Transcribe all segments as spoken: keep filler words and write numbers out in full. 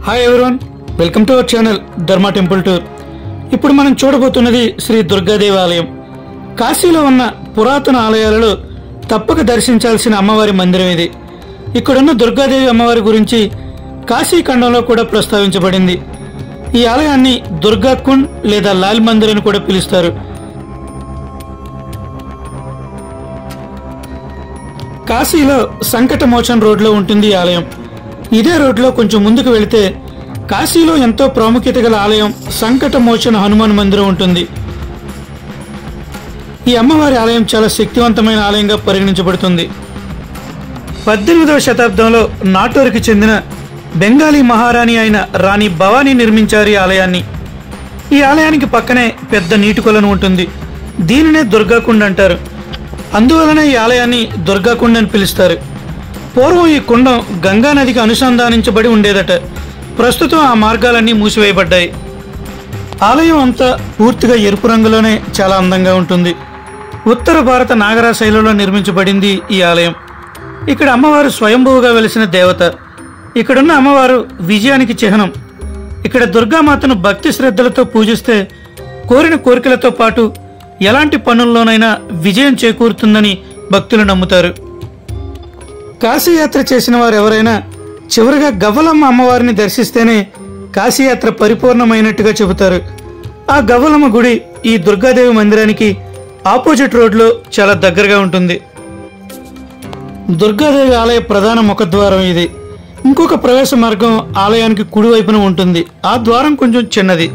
Hi everyone, welcome to our channel Dharma temple tour. ఇప్పుడు మనం చూడబోతున్నది శ్రీ దుర్గాదేవి ఆలయం. కాశీలో ఉన్న పురాతన ఆలయాలలో తప్పక దర్శించాల్సిన అమ్మవారి మందిరం ఇది. ఇక్కడున్న దుర్గాదేవి అమ్మవారి గురించి కాశీ ఖండంలో కూడా ప్రస్తావించబడింది. ఈ ఆలయాన్ని దుర్గా కుండ్ లేదా లాల్ మందిర్ అని కూడా పిలుస్తారు. కాశీలో సంకట మోచన్ రోడ్లో ఉంటుంది ఈ ఆలయం. ఇదే రోడ్లో కొంచెం ముందుకు వెళితే కాశీలో ఎంతో ప్రాముఖ్యత గల ఆలయం సంకట మోచన హనుమాన్ మందిరం ఉంటుంది. ఈ అమ్మవారి ఆలయం చాలా శక్తివంతమైన ఆలయంగా పరిగణించబడుతుంది. పద్దెనిమిదవ శతాబ్దంలో నాటోరుకి చెందిన బెంగాలీ మహారాణి అయిన రాణి భవానీ నిర్మించారు ఈ ఆలయాన్ని. ఈ ఆలయానికి పక్కనే పెద్ద నీటి కొలను ఉంటుంది. దీనినే దుర్గాకుండ్ అంటారు. అందువలన ఈ ఆలయాన్ని దుర్గాకుండ్ అని పిలుస్తారు. పూర్వం ఈ కుండం గంగా నదికి అనుసంధానించబడి ఉండేదట. ప్రస్తుతం ఆ మార్గాలన్నీ మూసివేయబడ్డాయి. ఆలయం అంతా పూర్తిగా ఎరుపు రంగులోనే చాలా అందంగా ఉంటుంది. ఉత్తర భారత నాగరా శైలిలో నిర్మించబడింది ఈ ఆలయం. ఇక్కడ అమ్మవారు స్వయంభూగా వెలిసిన దేవత. ఇక్కడున్న అమ్మవారు విజయానికి చిహ్నం. ఇక్కడ దుర్గామాతను భక్తి శ్రద్ధలతో పూజిస్తే కోరిన కోరికలతో పాటు ఎలాంటి పనుల్లోనైనా విజయం చేకూరుతుందని భక్తులు నమ్ముతారు. కాశీయాత్ర చేసిన వారు ఎవరైనా చివరిగా గవ్వలమ్మ అమ్మవారిని దర్శిస్తేనే కాశీయాత్ర పరిపూర్ణమైనట్టుగా చెబుతారు. ఆ గవ్వలమ్మ గుడి ఈ దుర్గాదేవి మందిరానికి ఆపోజిట్ రోడ్లో చాలా దగ్గరగా ఉంటుంది. దుర్గాదేవి ఆలయ ప్రధాన ముఖద్వారం ఇది. ఇంకొక ప్రవేశ మార్గం ఆలయానికి కుడివైపున ఉంటుంది. ఆ ద్వారం కొంచెం చిన్నది.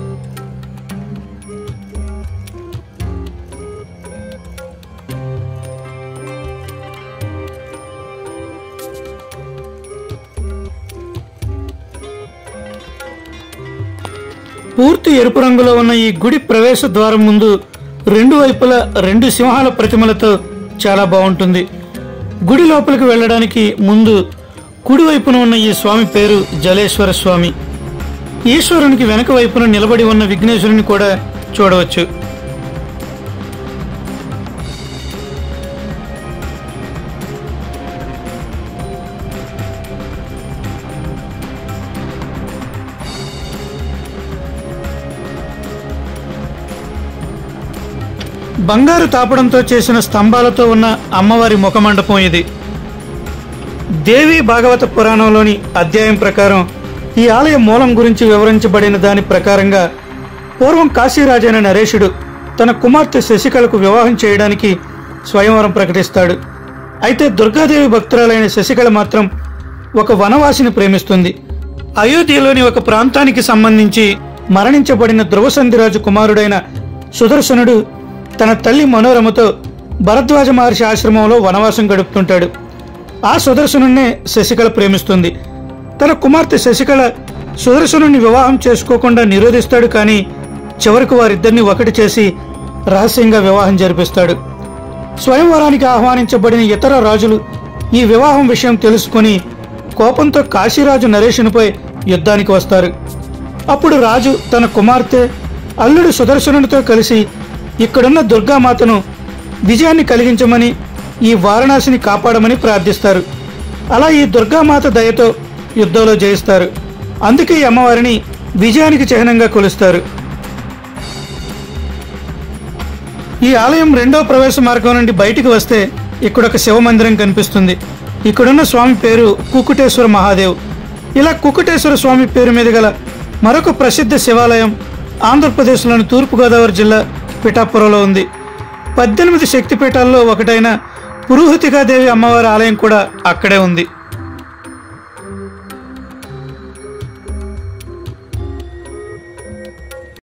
పూర్తి ఎరుపు రంగులో ఉన్న ఈ గుడి ప్రవేశ ద్వారం ముందు రెండు వైపులా రెండు సింహాల ప్రతిమలతో చాలా బాగుంటుంది. గుడి లోపలికి వెళ్ళడానికి ముందు కుడివైపున ఉన్న ఈ స్వామి పేరు జలేశ్వర స్వామి. ఈశ్వరునికి వెనక వైపున నిలబడి ఉన్న విఘ్నేశ్వరుని కూడా చూడవచ్చు. బంగారు తాపడంతో చేసిన స్తంభాలతో ఉన్న అమ్మవారి ముఖమండపం ఇది. దేవి భాగవత పురాణంలోని అధ్యాయం ప్రకారం ఈ ఆలయ మూలం గురించి వివరించబడిన దాని ప్రకారంగా పూర్వం కాశీరాజైన నరేషుడు తన కుమార్తె శశికళకు వివాహం చేయడానికి స్వయంవరం ప్రకటిస్తాడు. అయితే దుర్గాదేవి భక్తురాలైన శశికళ మాత్రం ఒక వనవాసిని ప్రేమిస్తుంది. అయోధ్యలోని ఒక ప్రాంతానికి సంబంధించి మరణించబడిన ధ్రువసంధిరాజు కుమారుడైన సుదర్శనుడు తన తల్లి మనోరమతో భరద్వాజ మహర్షి ఆశ్రమంలో వనవాసం గడుపుతుంటాడు. ఆ సుదర్శనున్నే శశికళ ప్రేమిస్తుంది. తన కుమార్తె శశికళ సుదర్శనుని వివాహం చేసుకోకుండా నిరోధిస్తాడు. కానీ చివరికి వారిద్దరిని ఒకటి చేసి రహస్యంగా వివాహం జరిపిస్తాడు. స్వయంవరానికి ఆహ్వానించబడిన ఇతర రాజులు ఈ వివాహం విషయం తెలుసుకుని కోపంతో కాశీరాజు నరేషునిపై యుద్ధానికి వస్తారు. అప్పుడు రాజు తన కుమార్తె అల్లుడు సుదర్శనునితో కలిసి ఇక్కడున్న దుర్గామాతను విజయాన్ని కలిగించమని, ఈ వారణాసిని కాపాడమని ప్రార్థిస్తారు. అలా ఈ దుర్గామాత దయతో యుద్ధంలో జయిస్తారు. అందుకే ఈ అమ్మవారిని విజయానికి చిహ్నంగా కొలుస్తారు. ఈ ఆలయం రెండో ప్రవేశ మార్గం నుండి బయటికి వస్తే ఇక్కడ ఒక శివ మందిరం కనిపిస్తుంది. ఇక్కడున్న స్వామి పేరు కుకుటేశ్వర మహాదేవ్. ఇలా కుకుటేశ్వర స్వామి పేరు మీద గల మరొక ప్రసిద్ధ శివాలయం ఆంధ్రప్రదేశ్లోని తూర్పుగోదావరి జిల్లా పిఠాపురంలో ఉంది. పద్దెనిమిది శక్తిపీఠాల్లో ఒకటైన పురుహూతికాదేవి అమ్మవారి ఆలయం కూడా అక్కడే ఉంది.